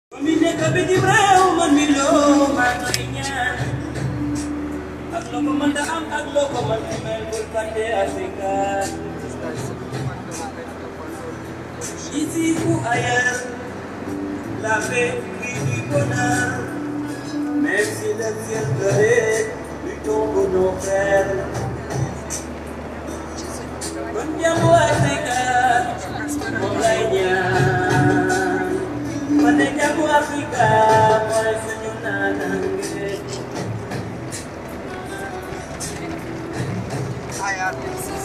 Pamilya ka bitim rew man milo matoinya aglo ko man daam aglo ko man mel bulkate Afrika isi ku ayar la paix du bonheur même si le ciel pleurait luttons pour nos frères bon jamu Afrika mulainya Jamu Afrika, mulai senyum nanang.